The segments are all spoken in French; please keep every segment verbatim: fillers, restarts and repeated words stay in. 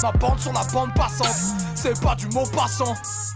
Ma bande sur la bande passante, c'est pas du mot passant.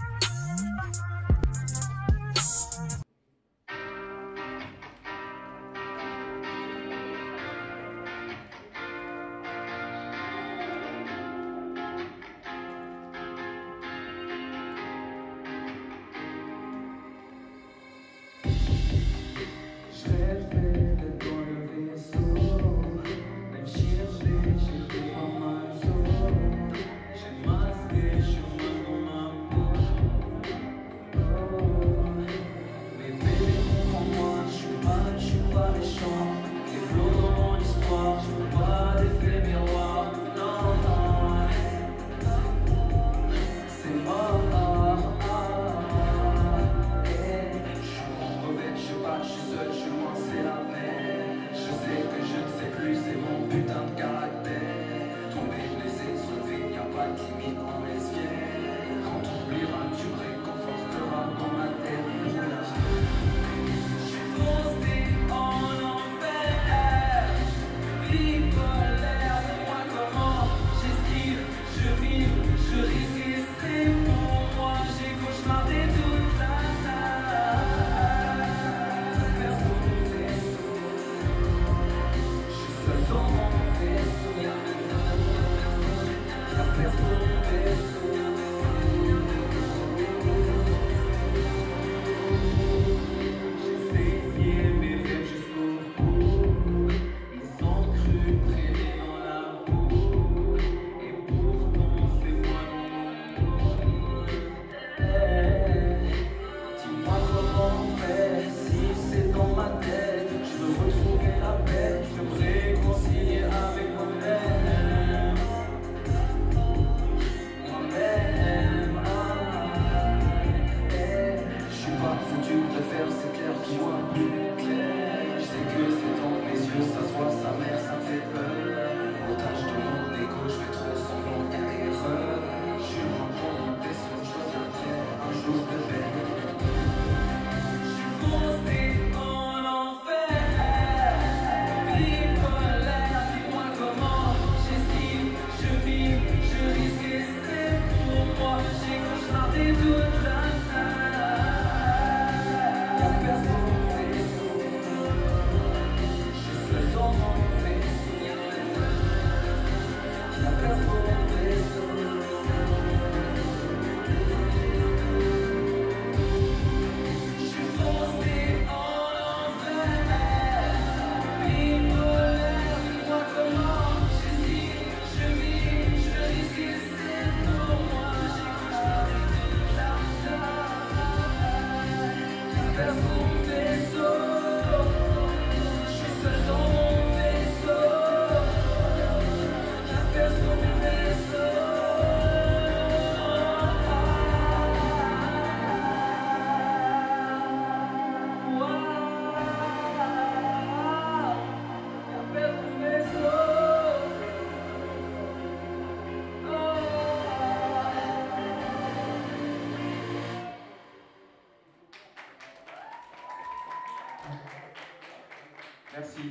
Merci.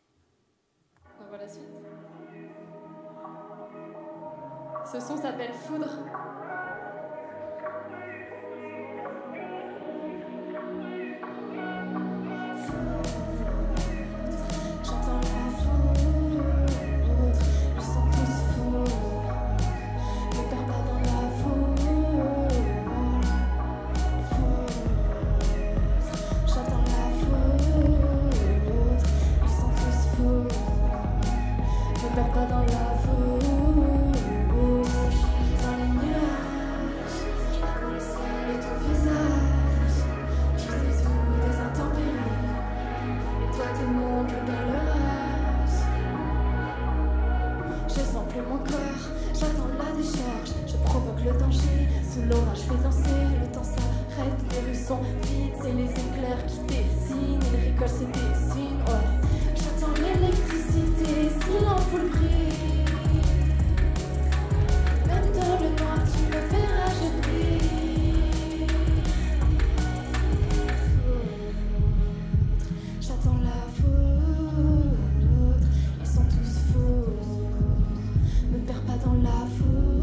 On voit la suite. Ce son s'appelle Foudre. J'entends la foudre, ils sont tous fous. Ne perds pas dans la foudre. J'entends la foudre, ils sont tous fous. Ne perds pas dans la foudre. Dans les nuages, je parcours le ciel et ton visage. Tu sais tout des intempéries. Et toi t'es mon plus belle rage. Je sens plus mon corps, j'attends la décharge. Je provoque le danger, sous l'orage fais danser. Le temps s'arrête, les rues sont vides. C'est les éclairs qui dessinent, et les récoltes se dessinent. Ouais. J'attends l'électricité, si l'ampoule brille. Même dans le noir tu me verras, je brille. J'attends la foudre, ils sont tous fous. Me perds pas dans la foudre.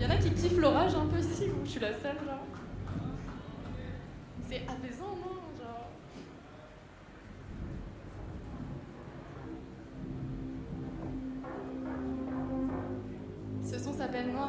Y'en a qui kiffent l'orage un peu ici, où je suis la seule, genre. C'est apaisant, non? Genre. Ce son s'appelle Noir.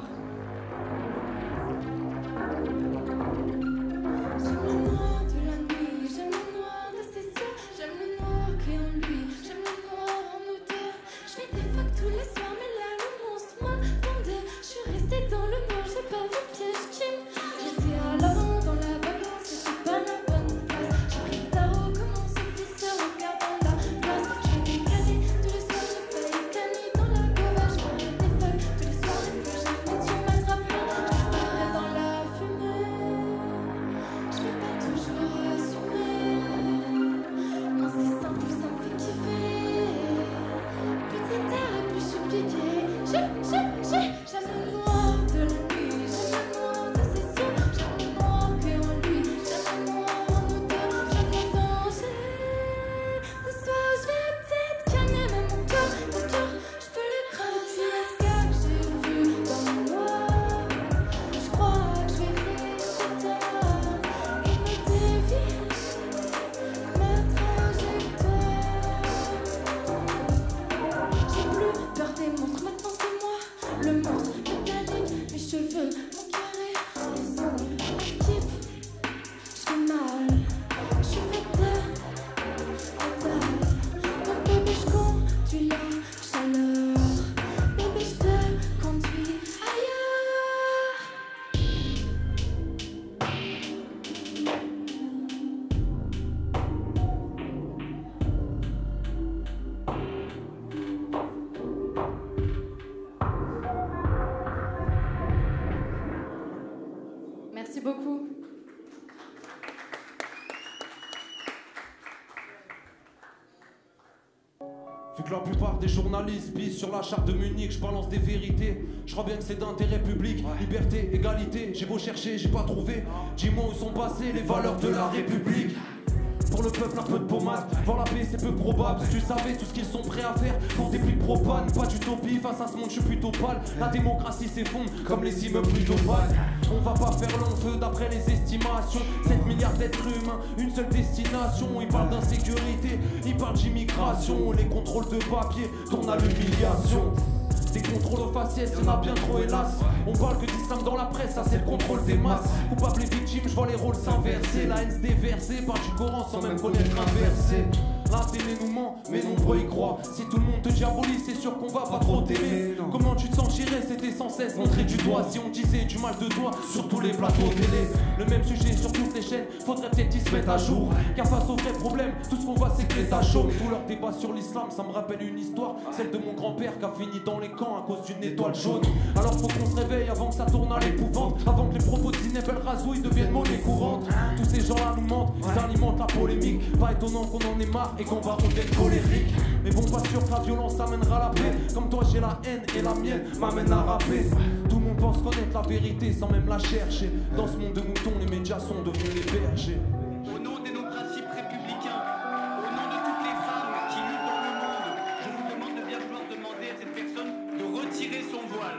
J'aime le noir de la nuit, j'aime le noir de ses yeux, j'aime le noir qui est en lui, j'aime le noir en odeur. Je fais des fuck tous les soirs, mais là le monstre m'attendait. Je suis restée dans le noir, j'ai pas vu piège qui me. J'étais à l'avant dans la balance, c'était pas la bonne place. J'ai pris le tarot comme mon officier, regardant la place. Je fais des canets tous les soirs, j'ai failli canner dans la gauvache. Je ferai des feuilles tous les soirs, et que jamais tu m'attraperas. Je disparais dans la fumée. Je vais pas toujours assumer. Moi c'est simple, ça me fait kiffer. Petite terre et puis je suis piquée. Je, je, je, j'aime le noir de la nuit, j'aime le noir de ses yeux, j'aime le noir qui est en lui, j'aime le noir en odeur, j'aime le danger. Ce soir je vais peut-être canner même mon cœur, mon cœur, je peux le craquer. Ce que j'ai vu dans le noir, je crois que je vais rester tard et me dévier ma trajectoire. J'ai plus peur des monstres, maintenant c'est moi le monstre métallique. Mes cheveux, mon carré, les ongles, ma skip. Je fais mal, je suis fatale, fatale. Donc bébé je conduis la chaleur, bébé je te conduis ailleurs. Merci beaucoup. Vu que la plupart des journalistes pisent sur la charte de Munich, je balance des vérités. Je crois bien que c'est d'intérêt public, liberté, égalité. J'ai beau chercher, j'ai pas trouvé. Dis-moi où sont passées les valeurs de la République. Pour le peuple un peu de pommade, voir la paix c'est peu probable. Si tu savais tout ce qu'ils sont prêts à faire pour des pluies de propane. Pas d'utopie, face à ce monde je suis plutôt pâle. La démocratie s'effondre comme les immeubles plutôt pâles. On va pas faire long feu d'après les estimations. sept milliards d'êtres humains, une seule destination. Ils parlent d'insécurité, ils parlent d'immigration. Les contrôles de papier tournent à l'humiliation. Des contrôles aux faciès, y'en a bien trop hélas. On parle que d'islam dans la presse, ça c'est le contrôle des masses. Coupables et victimes, je vois les rôles s'inverser. La haine se déverser par du Coran sans même connaître un verset. La télé nous ment, mais nombreux y croient. Si tout le monde te diabolise, c'est sûr qu'on va pas trop t'aimer. Comment tu te sentirais, c'était sans cesse montrer du doigt. Si on disait du mal de toi sur tous les plateaux télé. Le même sujet sur toutes les chaînes, faudrait peut-être qu'ils se mettent à jour. Car face aux vrais problèmes, tout ce qu'on voit c'est que l'État chaud. Tout leur débat sur l'islam, ça me rappelle une histoire. Celle de mon grand-père qui a fini dans les camps à cause d'une étoile jaune. Alors faut qu'on se réveille avant que ça tourne à l'épouvante. Avant que les propos de Zineb El Razouï deviennent monnaie courante. Tous ces gens-là nous mentent, ils alimentent la polémique. Pas étonnant qu'on en ait marre et qu'on va d'être colérique. Mais bon, pas sûr que la violence amènera la paix. Comme toi j'ai la haine et la mienne m'amène à rapper. Tout le monde pense connaître la vérité sans même la chercher. Dans ce monde de moutons, les médias sont devenus les bergers. Au nom de nos principes républicains, au nom de toutes les femmes qui luttent dans le monde, je vous demande de bien vouloir demander à cette personne de retirer son voile.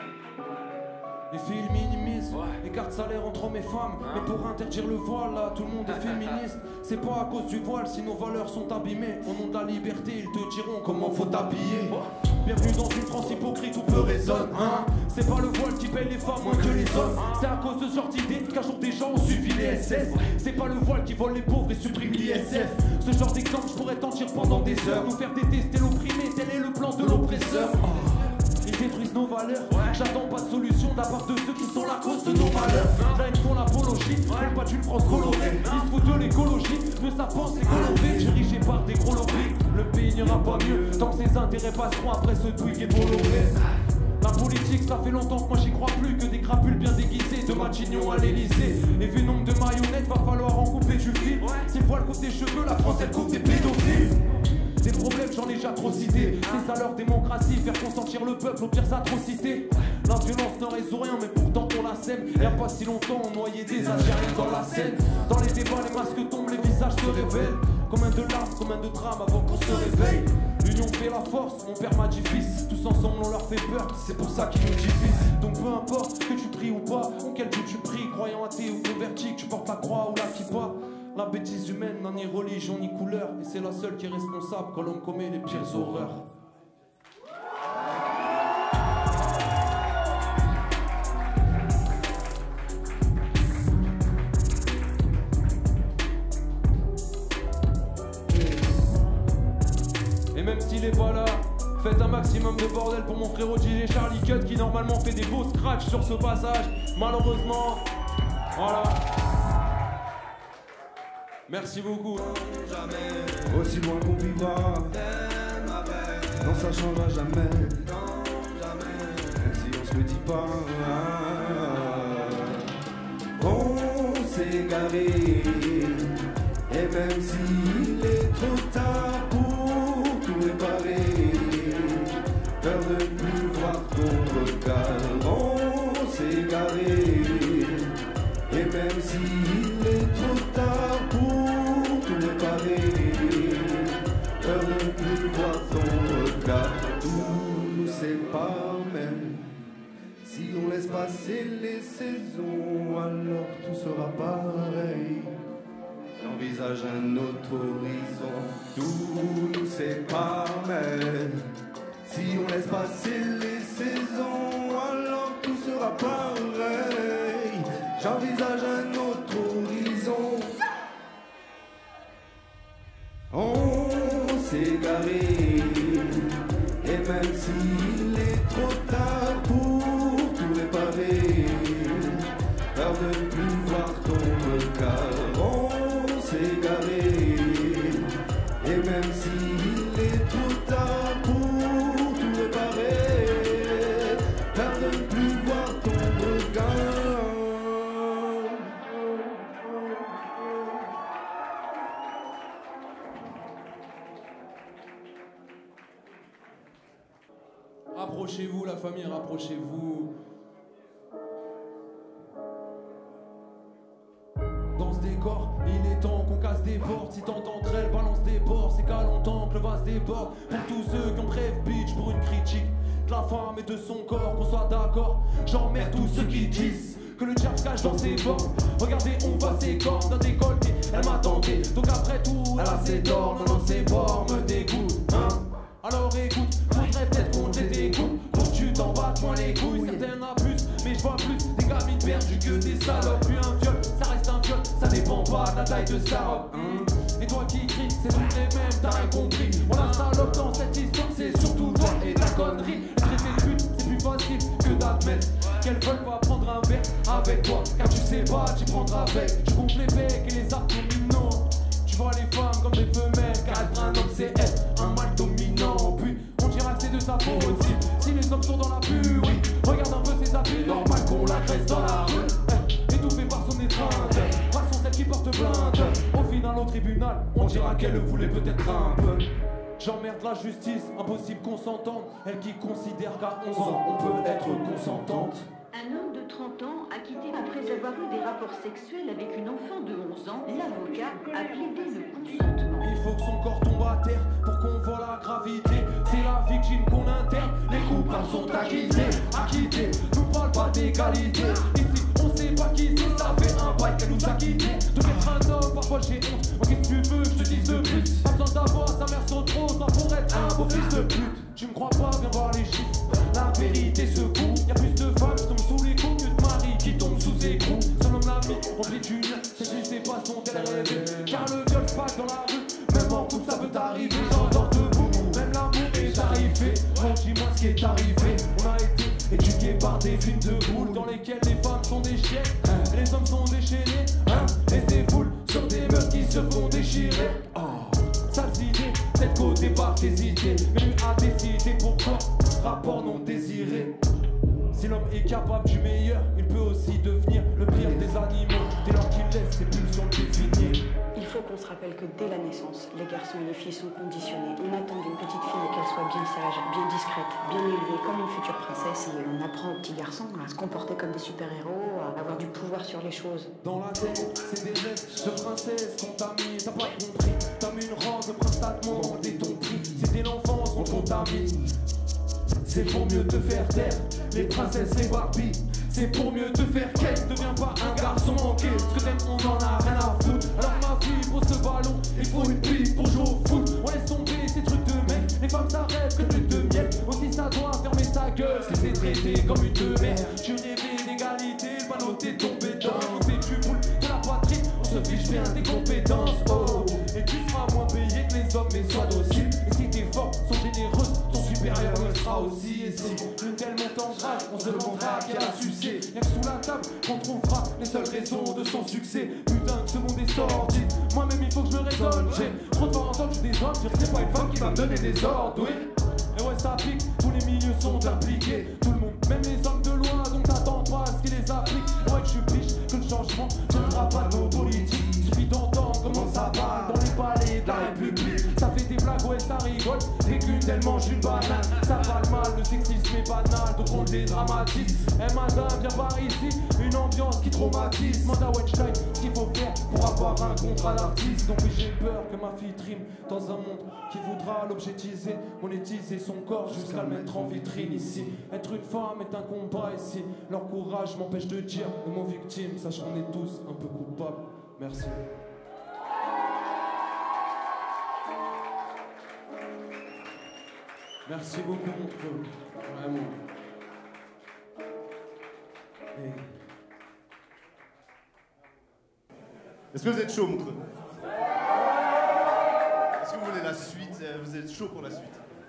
Les filles ils minimisent, écart de salaire entre hommes et femmes. Mais pour interdire le voile, là, tout le monde est féministe. C'est pas à cause du voile si nos valeurs sont abîmées. Au nom de la liberté, ils te diront comment faut t'habiller. Bienvenue dans une France hypocrite où peu résonne, hein. C'est pas le voile qui paye les femmes moins que les hommes. C'est à cause de ce genre d'idée qu'un jour des gens ont suivi les S S. C'est pas le voile qui vole les pauvres et supprime l'I S F. Ce genre d'exemple, je pourrais t'en dire pendant des heures. Nous faire détester l'opprimé, tel est le plan de l'oppresseur. Ils détruisent nos valeurs, j'attends pas de solution de la part de ceux qui sont la cause de nos malheurs. Là ils font l'apologie, font pas d'une France colorée. Ils se foutent de l'écologie, ne savent pas c'est coloré. Dirigé par des gros lobbies, le pays n'ira pas mieux tant que ses intérêts passeront après ce tweet et Bolloré. La politique ça fait longtemps que moi j'y crois plus. Que des crapules bien déguisées de Matignon à l'Elysée. Et vu nombre de marionnettes va falloir en couper du fil. Si le voile coupe des cheveux, la France elle coupe des pédophiles. Des problèmes j'en ai déjà trop cité. C'est ça leur démocratie, faire consentir le peuple aux pires atrocités. La violence ne résout rien mais pourtant on la sème. Y'a pas si longtemps on noyait des Algériens dans la Seine. Dans les débats les masques tombent, les visages se révèlent. Combien de larmes, combien de drames avant qu'on se réveille. L'union fait la force, mon père m'a dit fils. Tous ensemble on leur fait peur, c'est pour ça qu'ils nous divisent. Donc peu importe que tu pries ou pas, ou quel Dieu tu pries, croyant athée ou converti, que tu portes la croix ou la kippa. La bêtise humaine n'a ni religion ni couleur, et c'est la seule qui est responsable quand l'homme commet les pires horreurs. Et même s'il est pas là, faites un maximum de bordel pour mon frérot D J Charlie Cut qui normalement fait des beaux scratchs sur ce passage. Malheureusement, voilà. Merci beaucoup. Jamais. Aussi loin qu'on vivra, non ça changera jamais. Non, jamais. Même si on se le dit pas, on s'est égaré. Et même s'il est trop tard pour tout réparer, peur de ne plus voir ton regard, on s'est égaré. Et même s'il est trop tard pour tout réparer, peur de ne plus voir ton regard, tout nous sépare même. Si on laisse passer les saisons, alors tout sera pareil. J'envisage un autre horizon, tout nous sépare même. Si on laisse passer les saisons, alors tout sera pareil. J'envisage un autre horizon. On s'est égaré. Et même s'il est trop tard pour tout réparer, peur de ne plus voir ton regard, on s'est égaré. Et même s'il est trop tard pour tout réparer, peur de ne plus voir ton regard. Rapprochez-vous la famille, rapprochez-vous. Dans ce décor, il est temps qu'on casse des portes. Si tant d'entre elles balancent des ports, c'est qu'à longtemps que le vase déborde. Pour tous ceux qui ont bref bitch pour une critique de la femme et de son corps, qu'on soit d'accord. J'emmerde tous ceux qui disent que le diable se cache dans ses bords. Regardez, on voit ses corps d'un décolleté. Elle m'attendait, donc après tout, elle a ses torts. Non, non, ses bords me dégoûtent, hein. Alors écoute, faudrait peut-être qu'on t'écoute pour que tu t'en battes moins les couilles. Certaines abusent, mais je vois plus des gamines perdues que des salopes. Puis un viol, ça reste un viol, ça dépend pas de la taille de sa robe, hein. Et toi qui cries, c'est toutes les mêmes, t'as rien compris. On a salope dans cette histoire, c'est surtout toi et ta connerie. Traiter le but, c'est plus facile que d'admettre qu'elles veulent pas prendre un verre avec toi. Car tu sais pas, tu prendras avec. Tu comptes les becs et les abdominaux. Tu vois les femmes comme des femelles, car être un homme c'est être un mal dominant. Puis on dira que c'est de sa faute aussi. Si les hommes sont dans la pue, oui, regarde un peu ses habits, normal qu'on l'agresse dans la rue, eh, étouffé par son étreinte, par son celle qui porte plainte. Au final au tribunal, on dira qu'elle voulait peut-être un peu. J'emmerde la justice, impossible qu'on s'entende. Elle qui considère qu'à onze ans on peut être consentante. Un homme de trente ans a quitté après avoir eu des rapports sexuels avec une enfant de onze ans. L'avocat a plaidé le consentement. Il faut que son corps tombe à terre pour qu'on voit la gravité. C'est la victime qu'on interne, les coupables sont acquittés. Acquittés, nous parle pas d'égalité. Ici on sait pas qui c'est, ça fait un bail qu'elle nous a quittés. De mettre un homme, parfois j'ai honte. Moi qu'est-ce que tu veux, je te dis de plus. Pas besoin d'avoir sa mère sur trop, toi pour être un beau fils de pute. Tu me crois pas, viens voir les chiffres. La vérité secoue, y'a plus de femmes qui tombent sous les coups que de maris qui tombent sous écrou. Son homme l'a mis, on vit une, c'est juste ses façons qu'elle rêvait. Car le viol se passe dans la rue, même en couple ça peut t'arriver. J'entends debout, même l'amour est arrivé. Bon dis-moi ce qui est arrivé. On a été éduqués par des films de boules dans lesquels les femmes sont des chiennes et les hommes sont déchaînés, hein. Et des foules sur des meufs qui se font déchirer. Oh, sales idées, peut-être qu'au départ t'hésitais, mais lui a décidé pour toi, rapport non désiré. Si l'homme est capable du meilleur, il peut aussi devenir le pire des animaux. Dès lors qu'il laisse ses pulsions le définir. Il faut qu'on se rappelle que dès la naissance, les garçons et les filles sont conditionnés. On attend d'une petite fille qu'elle soit bien sage, bien discrète, bien élevée, comme une future princesse. Et on apprend aux petits garçons à se comporter comme des super-héros, à avoir du pouvoir sur les choses. Dans la tête, c'est des rêves de princesse qu'on t'a mis, t'as pas compris. T'as mis une robe, le prince t'a demandé ton prix. C'était l'enfance qu'on contamine. C'est pour mieux te faire taire, les princesses, les Barbie. C'est pour mieux te faire qu'elle deviens pas un garçon manqué. Ce que t'aimes, on en a rien à foutre. Alors ma fille, pour ce ballon, il faut une piste pour jouer au foot. On laisse tomber ces trucs de mec, les femmes s'arrêtent que plus de miel. Aussi ça doit fermer sa gueule, si c'est traité comme une de mère. Tu rêvais d'égalité, le panneau t'est tombé dans. On fait du boule de la poitrine, on se fiche bien des compétences. Oh, et tu seras moins payé que les hommes, mais sois docile. Et si tes forces sont généreuses, ton supérieur le sera aussi. Et si une telle monte en grave, on se demandera qui a sucé. Y'a que sous la table qu'on trouvera les seules raisons de son succès. Putain que ce monde est sordide, moi-même il faut que je me raisonne. J'ai trop de temps en temps que je désordre, je c'est pas une femme qui va me donner des ordres, oui. Et ouais ça pique, tous les milieux sont impliqués. Tout le monde, même les hommes de loi, donc t'attends pas à ce qu'ils les appliquent. Ouais que je suis biche, que le changement ne viendra pas de nos politiques. Suffit d'entendre comment ça va dans les palais de la République. Ça fait des blagues, ouais ça rigole, des qu'une elle mange une banane. Ça va le mal, le sexisme est banal, donc on le dédramatise. Eh madame, viens par ici, une ambiance qui traumatise. Manda Weinstein, ce qu'il faut faire pour avoir un contrat d'artiste. Donc oui j'ai peur que ma fille trime dans un monde qui voudra l'objectiver, monétiser son corps jusqu'à le mettre en vitrine ici. Être une femme est un combat ici. Leur courage m'empêche de dire le mot victime. Sache qu'on est tous un peu coupables. Merci. Merci beaucoup, Montreux. Vraiment. Et... Est-ce que vous êtes chaud, Montreux? Est-ce que vous voulez la suite? Vous êtes chaud pour la suite?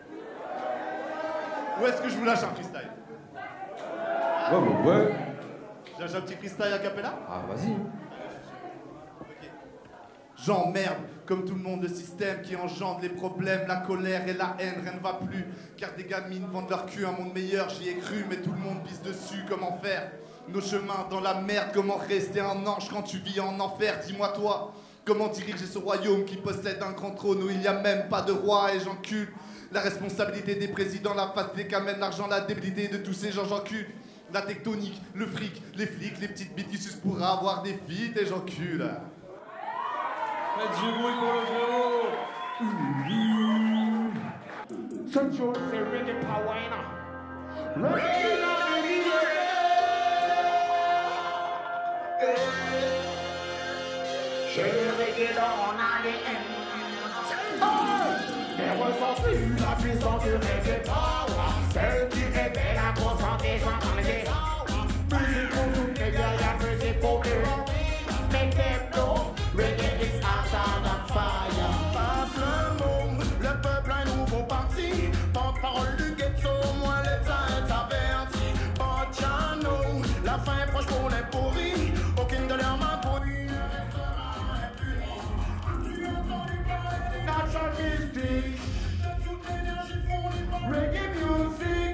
Ou est-ce que je vous lâche un freestyle? Ouais, ouais, ouais. Je lâche un petit freestyle a cappella? Ah, vas-y. Ok. J'emmerde, comme tout le monde, le système qui engendre les problèmes, la colère et la haine, rien ne va plus. Car des gamines vendent leur cul, un monde meilleur, j'y ai cru, mais tout le monde pisse dessus, comment faire? Nos chemins dans la merde, comment rester un ange quand tu vis en enfer? Dis-moi toi, comment diriger ce royaume qui possède un grand trône où il n'y a même pas de roi et j'encule la responsabilité des présidents, la facilité qu'amène l'argent, la débilité de tous ces gens, j'encule la tectonique, le fric, les flics, les petites bites qui sucent pour avoir des filles et j'encule. Faites du bruit pour le frérot. Central, c'est reggae power. Reggae dans le milieu. J'ai le reggae dans mon A D N. J'ai ressenti la puissance du reggae power. Celle qui révèle la conscience des gens dans les dés. Musique pour toutes les guerrières, musique pour eux. Make them know, reggae is hotter than fire. Passe le monde, le peuple un nouveau parti. Porte-parole du ghetto, moi l'État est averti. Bocciano, la fin est proche pour les pourris. Aucune de leurs mains produit ne restera impuni. As-tu entendu parler des Natural mystique, reggae music,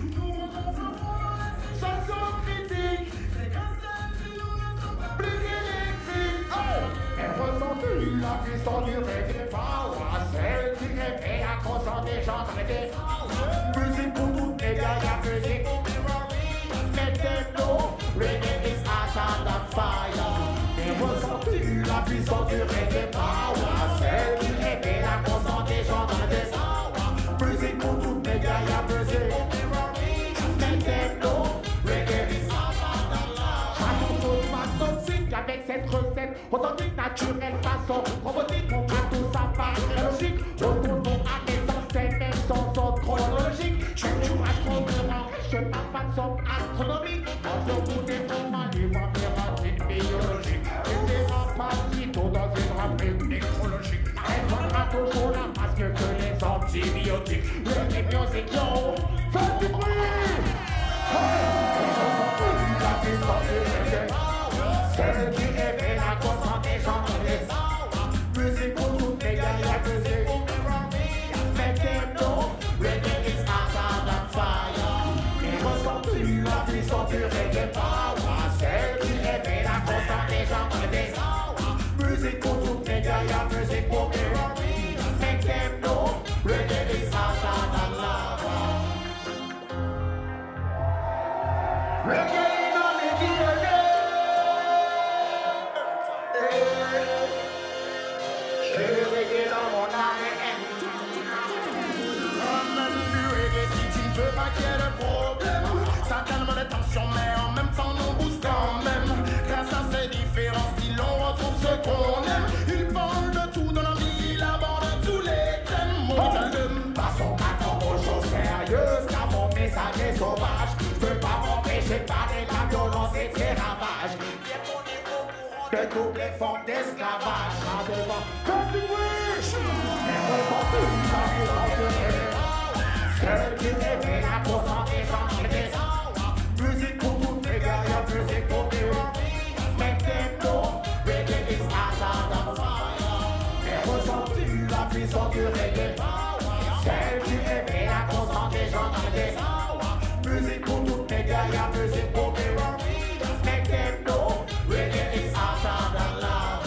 chanson critique, plus électrique. Elle ressenti la puissance du reggae power, celle qui réveille la conscience des gens dans les dés. Musique pour toutes les gars, musique. Make them know, reggae is hotter than fire. Elle ressenti la puissance du reggae power, celle qui réveille la conscience des gens dans les dés. Musique pour toutes les gars, musique. Make them know, reggae is hotter than fire. Chanson toxique avec cette recette authentique, naturelle, façon robotique. Pour que tout ça paraît logique. Retournons à l'essence, c'est même sans ordre chronologique. Je suis du astronomie, je n'ai pas de somme astronomique. Moi je vous défends ma libre mes racines biologiques. Et des rapacitos dans une rapide nécrologique. Elles vendra toujours la masque que les antibiotiques. Le music yo, faites du bruit. Hey, je sens plus la puissance du reggae. Celle qui révèle la conscience des gens dans les musique pour toutes les gars, la musique. Make them know, reggae is hotter than fire. Et ressens plus la puissance du reggae power. Celle qui révèle la conscience des gens dans les musique pour toutes les gars, la musique. quoi qu'il y ait de problème. Ça calme les tensions, mais en même temps nous booste quand même. Grâce à ces différents styles, on retrouve ce qu'on aime. Il parle de tout dans la vie, il aborde tous les thèmes. Mon oh. Passons maintenant aux choses sérieuses, car mon message est sauvage. Je peux pas m'empêcher de parler de la violence et de ses ravages. Bien qu'on est au courant de toutes les formes d'esclavage. À devant, comme du wish. Et ressenti la violence de rêve. Seul qui rêvait la cause des gens dans les musique pour toutes les gars, y'a musique pour eux. Make them know, reggae is hazard and fire. Et ressenti la puissance du reggae. Celle qui rêvait la cause des gens dans les musique pour toutes les gars, y'a musique pour eux. Make them know, reggae is hazard and love.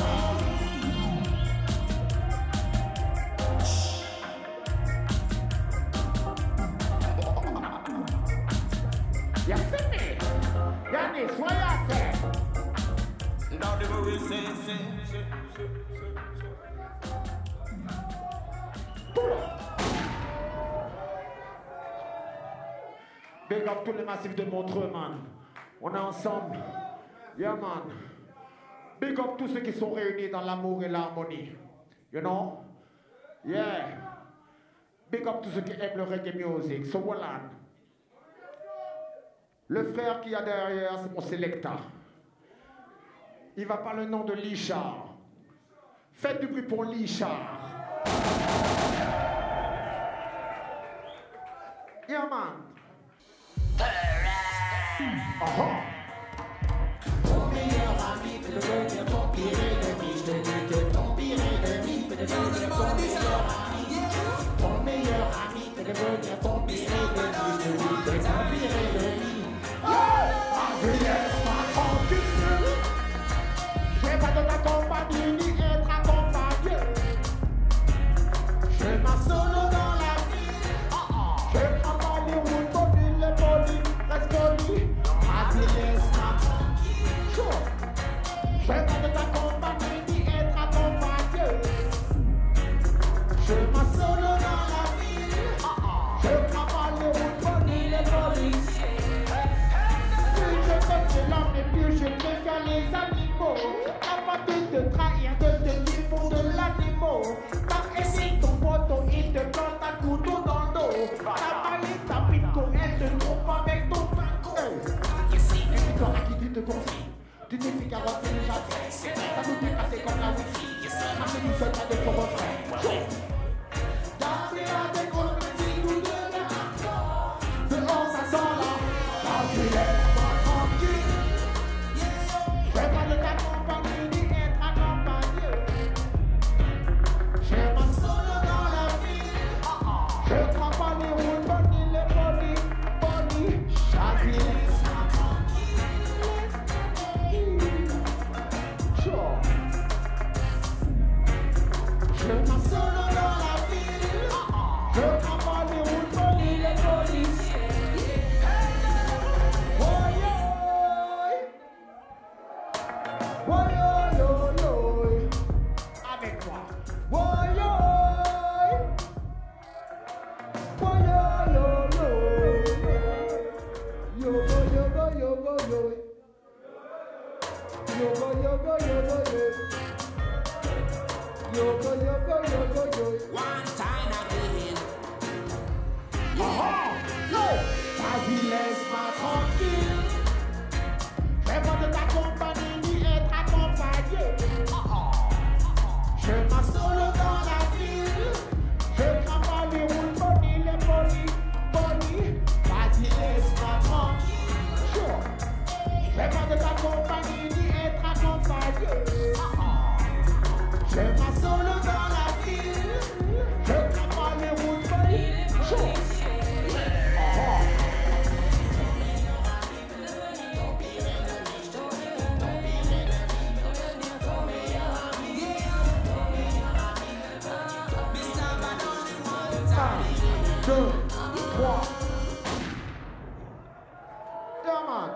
You see me? Yannis, what you say? Now the very say, say, say, say, Big up tous les massifs de Montreux, man. On est ensemble. Yeah, man. Big up tous ceux qui sont réunis dans l'amour et l'harmonie. You know? Yeah. Big up tous ceux qui aiment le reggae music. So, voilà. Le frère qu'il y a derrière, c'est mon Selecta. Il va par le nom de Lichard. Faites du bruit pour Lichard. Yeah, man. Uh-huh. Ton meilleur ami peut devenir ton pire ennemi. Je te dis que ton pire ennemi peut devenir ton meilleur ami. Ton meilleur ami peut devenir ton pire ennemi. Je te dis que ton pire ennemi. Laisse-moi tranquille. Je vais pas de t'accompagner ni être accompagné. Je m'en solo dans la vie. Je prends pas les routes, poli, les polis, reste poli. Vas-y, laisse-moi tranquille. Je vais pas de t'accompagner ni être accompagné. Je m'en solo dans la vie. Je prends pas les routes, poli, les polis. Je l'homme et puis je préfère les animaux. T'as pas de te trahir, de te dire pour de l'animal. T'as aimé ton poteau, il te plante un couteau dans le dos. T'as balé ta pico, elle te trompe avec ton pinco. Et puis toi à qui tu te confies, tu t'es fait carotte, c'est déjà fait. T'as tout dépassé comme la wifi. Amenez nous seul pas de faux refrains. Gardez la décolle, mais si nous devons encore. Dehors ça sent là, la violette. Je vais pas de t'accompagner ni être accompagné. Je m'en solo dans la ville. Je prends pas les routes, bonnie, les polis, bonnie. Chaque laisse-moi tranquille. Sure. Je m'en solo dans la ville. Je prends pas les routes, bonnie, les policiers. Avec moi. Yo yo yo yo yo yo. Yo yo yo yo yo yo. Yo yo yo yo yo yo. One time again. Aha! Yo! Vas-y, laisse-moi tranquille. Je vais pas de t'accompagner ni être accompagné. Je m'en solo dans la ville. Je prends pas les routes, bonnie, les polis, bonnie. Vas-y, laisse-moi tranquille. Sure. Je vais pas de t'accompagner ni être accompagné. Je m'en solo dans la ville. Je prends pas les routes, bonnie. Sure. Deux, trois. Yeah, man.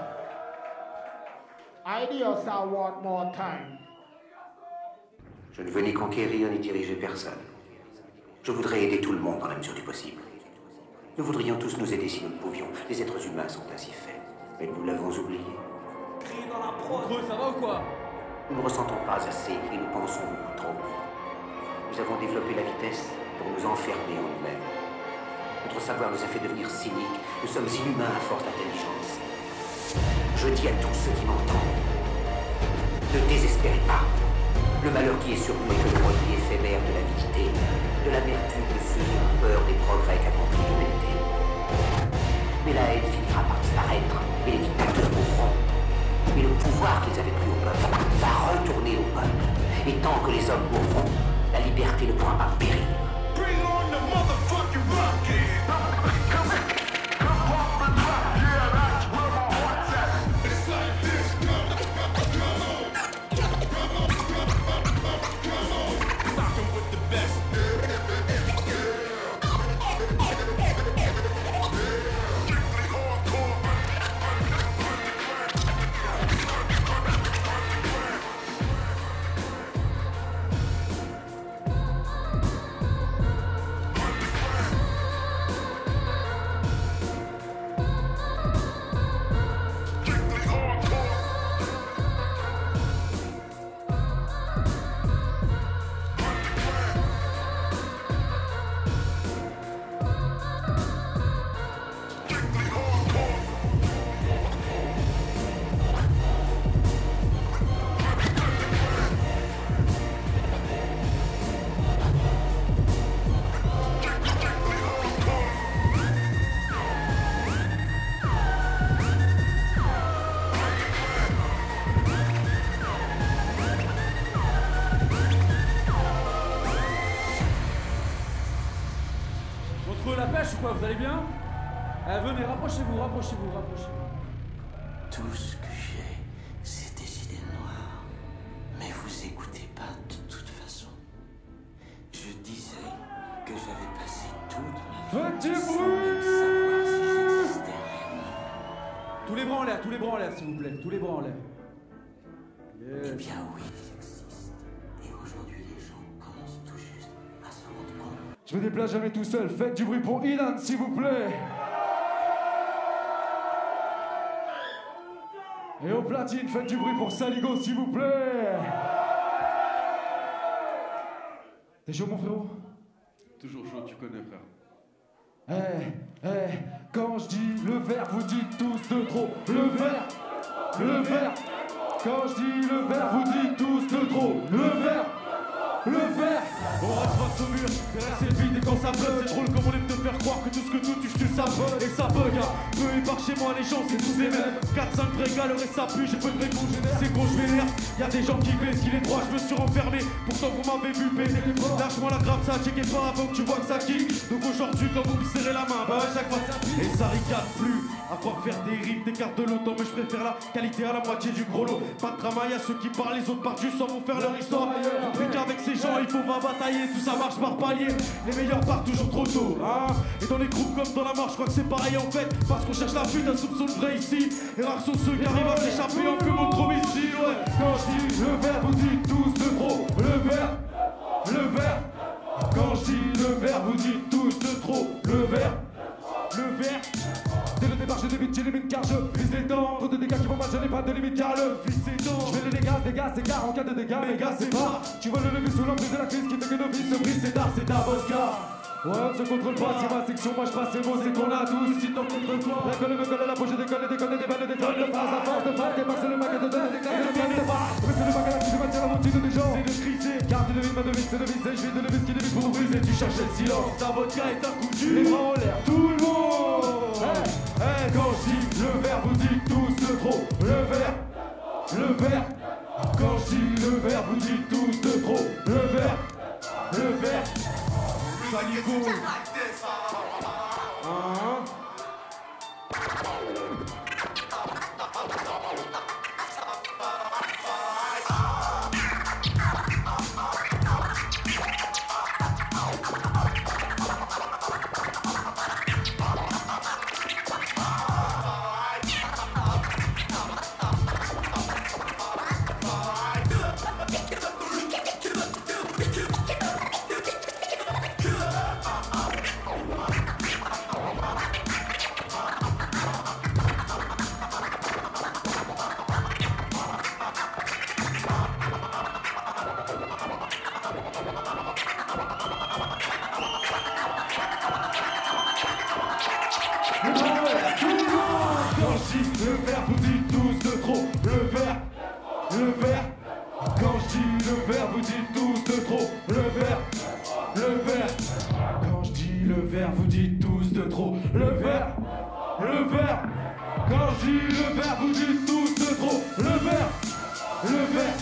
I hear ça one more time. Je ne veux ni conquérir ni diriger personne. Je voudrais aider tout le monde dans la mesure du possible. Nous voudrions tous nous aider si nous le pouvions. Les êtres humains sont ainsi faits. Mais nous l'avons oublié. Entre eux, ça va ou quoi? Nous ne ressentons pas assez et nous pensons beaucoup trop. Nous avons développé la vitesse pour nous enfermer en nous-mêmes. Notre savoir nous a fait devenir cyniques. Nous sommes inhumains à force d'intelligence. Je dis à tous ceux qui m'entendent, ne désespérez pas. Le malheur qui est sur nous est que le produit éphémère de l'avidité, de l'amertume de ceux qui ont peur des progrès qu'accomplit l'humanité. Mais la haine finira par disparaître et les dictateurs mourront. Mais le pouvoir qu'ils avaient pris au peuple va retourner au peuple. Et tant que les hommes mourront, la liberté ne pourra pas périr. Bring on the motherfucking rocket. Come on, come off the top, yeah, that's where my heart's at. It's like this, come on, come on, come on, come on, come on. Rockin' with the best. Vous allez bien? Eh, venez, rapprochez-vous, rapprochez-vous, rapprochez-vous. Tout ce que j'ai, c'est des idées noires. Mais vous écoutez pas de toute façon. Je disais que j'avais passé toute ma vie Faites du sans bruit! même savoir si j'existais réellement. Tous les bras en l'air, tous les bras en l'air, s'il vous plaît. Tous les bras en l'air. Yes. Eh bien oui, j'existe. Et aujourd'hui, les gens commencent tout juste à se rendre compte. Je me déplace jamais tout seul. Faites du bruit pour Ilan, s'il vous plaît. Et au platine, faites du bruit pour Saligo, s'il vous plaît. T'es chaud, mon frérot? Toujours chaud, tu connais, frère. Eh, eh, quand je dis le verre, vous dites tous de trop. Le verre, le verre. Quand je dis le verre, vous dites tous de trop. Le verre. Le verre, on reste face au mur, derrière c'est vide et quand ça buzz, c'est drôle comme on aime te faire croire que tout ce que nous touche tu le savais et ça bug, hein. Peu et par chez moi les gens c'est tous les mêmes. quatre cinq vrais galères et ça pue, j'ai peu de vrais congénères. C'est gros je vénère, y'a des gens qui baissent, qu'il est droit, je me suis renfermé. Pourtant vous m'avez vu péter. Lâche-moi la grave, ça checkez pas avant que tu vois que ça kick. Donc aujourd'hui quand vous me serrez la main, bah à chaque fois ça pique. Et ça ricade plus, à croire faire des rimes, des cartes de l'automne. Mais je préfère la qualité à la moitié du gros lot. Pas de drama, y'a ceux qui parlent, les autres partent juste sans vont faire leur histoire. Compris qu'avec ces gens il faut pas batailler, tout ça marche par palier. Les meilleurs partent toujours trop tôt, hein. Et dans les groupes comme dans la marche, je crois que c'est pareil en fait. Parce qu'on cherche la pute, un soupçon de vrai ici. Et rares sont ceux qui arrivent à s'échapper en fumant trop missile, ouais. Quand je dis le verre, vous dites tous de trop. Le verre, le verre. Quand je dis le verre, vous dites tous de trop. Le verre, le verre. Dès le départ, je débite, j'ai limite car je vise les dents. Trop de dégâts qui vont mal, je n'ai pas de limite car le fils est temps. Je fais les dégâts, dégâts, c'est car en cas de dégâts, mes gars, c'est pas. Tu vois le lever sous l'emprise de la crise qui fait que nos vies se brisent, c'est tard, c'est ta vodka. Ouais, on se contrôle pas, c'est ma section, moi je passe les mots, c'est qu'on a tous. Si t'en contre toi, la colle me colle à la poche, je déconne, déconne, des balles, des tonnes de phrases, à force de phrases, des c'est le mac de donner des claques de phrases, de phrases. Mais c'est le mac à la qui maintient la multitude des gens. C'est de criser, car tu devines ma devise, c'est de viser, je vais de lever ce qui devise pour briser. Tu cherches le silence, ta vodka est un coup de jus. Les bras en l'air, tout le monde. Hey, hey, quand je dis le verre, vous dites tous de trop. Le verre, le verre. Quand je dis le verre, vous dites tous de trop. Le verre, le verre. Saligo. Uh-huh. le verre. Quand je dis le verre, vous dites tous de trop. Le verre, le verre. Quand je dis le verre, vous dites tous de trop. Le verre, le verre. Quand je dis le verre, vous dites tous de trop. Le verre, le verre.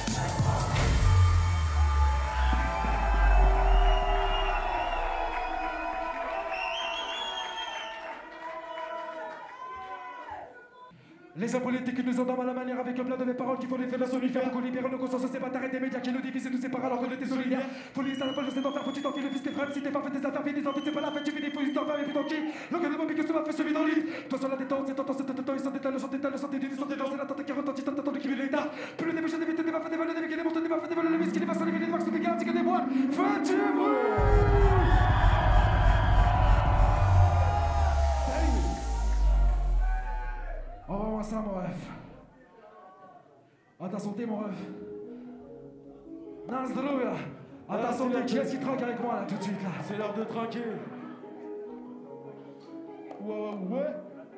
Les hommes politiques nous endorment à la manière avec le plein de mes paroles qu'il faut les faire somnifères. Qu'on libère nos consciences, c'est bâtards et des médias qui nous divisent et nous séparent alors qu'on était solidaires. Faut les à la fois, je sais d'en faire, faut tu t'enfiles le fils tes frères. Si t'es pas fait tes affaires, fais des envies, c'est pas la fête, tu fais des fous, histoire, mais puis tranquille. Donc le mobile que tu m'as fait celui dans le lit. Toi sur la détente, c'est tentant, c'est tentant, ils sont détents, le sont détents, le sont détents, sont détents, c'est l'attente qui retentit, tant de qui les dards. Plus le début, je d'éviter des baffes, des vols, des mecs, des monstres, des baffes, des vols, les whisky, les vassals, les vax, des garanties que des bois. Fais du bruit. Envoie-moi ça, mon ref. À ta santé, mon ref. Nazdrovia. À ta santé, qui est-ce qui trinque avec moi là tout de suite là? C'est l'heure de trinquer. Ouais, ouais.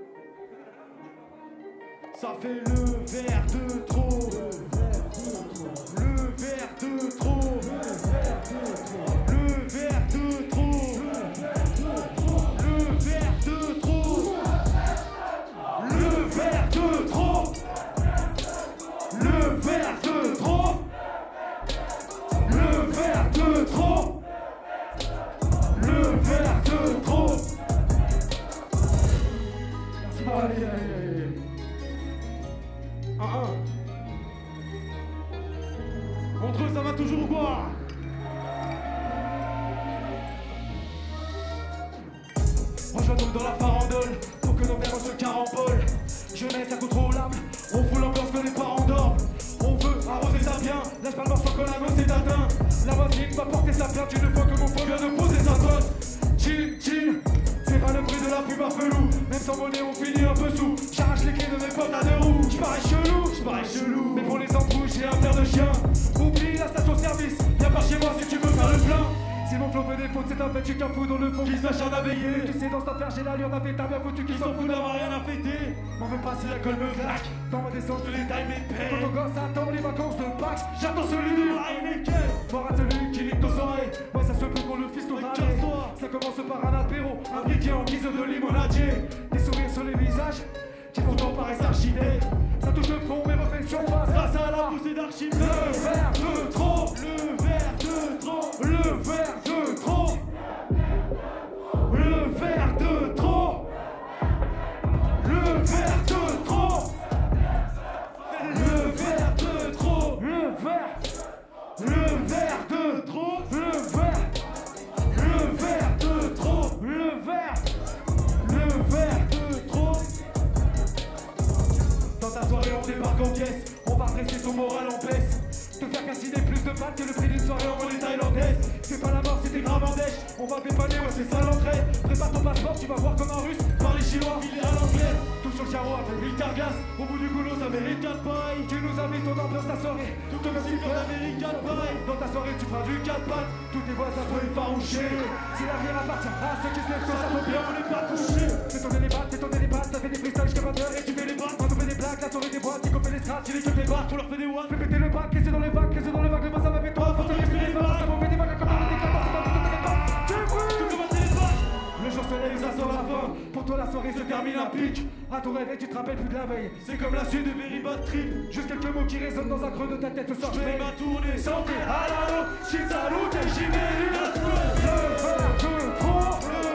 Ça fait le verre de trop. Le verre de trop. Le verre de trop. Le verre de trop. Le verre de trop. Le verre de trop. Le verre de trop. Le verre de trop. Merci beaucoup. Allez, allez, allez. Un, un. Entre eux, ça va toujours boire. Rejoins donc dans la farandole pour que nos verres se carambolent. Jeunesse, ça coûte trop l'âme. On fout l'ambiance que les parents dorment. On veut arroser ça bien. Lâche pas le morceau que la noce est atteint. La voisine va porter sa plainte une fois que mon faux vient de poser sa botte. Chill, chill. C'est pas le prix de la pub à felou. Même sans monnaie, on finit un peu sous. J'arrache les clés de mes potes à deux roues. J'parais chelou, j'parais chelou. Mais pour les embrouilles, j'ai un verre de chien. Oublie la station-service. Viens par chez moi si tu veux faire le plein. Si mon flot fait des fautes, c'est un fait, tu qu'un fou dans le fond qui s'acharne à veiller. Tu sais, dans cette affaire, j'ai l'allure d'un fait, t'as bien foutu qui s'en fout d'avoir rien à fêter. M'en veux pas si la colle me claque. Dans ma descente, je te détaille mes peines. Quand ton gosse attend les vacances de Pâques, j'attends celui de Heineken. Mort à celui qui nique nos oreilles. Moi, ça se peut qu'on le fisse ton râler. Ça commence par un apéro, un briquet en guise de limonadier. Des sourires sur les visages qui pourtant paraissent archivés. Ça touche le fond, mais refait surface grâce à la poussée d'archives. Le verre de trop. Le verre de trop. Le verre de trop. Le verre de trop. Le verre de trop. Le verre de trop. Le verre. Le verre de trop. Le verre. Le verre de trop. Le verre. Le verre de trop. Dans ta soirée on débarque en caisse. On va dresser ton moral en baisse. Te faire cassiner plus de pattes que le prix d'une soirée en monnaie thaïlandaise. C'est pas la mort, c'était grave en dèche. On va dépanner, ouais c'est ça l'entrée. Prépare ton passeport, tu vas voir comme un russe. Par les chinois, filé à l'anglais. Tout sur le carreau avec huit cargasses. Au bout du goulot, ça mérite quatre pailles. Tu nous invites, on ambiance ta soirée. Tout comme si tu d'Amérique quatre pailles. Dans ta soirée, tu feras du quatre pattes. Tous tes voisins sont effarouchés. Si l'avenir appartient à ceux qui se lèvent tôt, ça vaut bien, on n'est pas couché. Fais tourner les battes, fais tourner les battes. Ça fait des freestyles jusqu'à vingt heures et tu fais les battes. Quand on fait des blagues, la soirée des boîtes. Nico fait les strates, il est que des barres. On leur fait des watts. Fais péter le bac, laissez dans les vagues, laissez dans les vagues. Les voisins m'avaient toi, faut se respirer les vagues. Ça m'en fait des vagues, comme on était quatre, c'est pas tout, t'inquiète pas. Tu brûles, tout comme les vagues. Le jour se lève, ça sort la fin. Pour toi, la soirée se termine à pic. À ton réveil, tu te rappelles plus de la veille. C'est comme la suite de Very Bad Trip. Juste quelques mots qui résonnent dans un creux de ta tête. Ce soir, je vais ma tournée. Santé, halalo, shit, salut, et j'y vais une autre. Le verre de trop.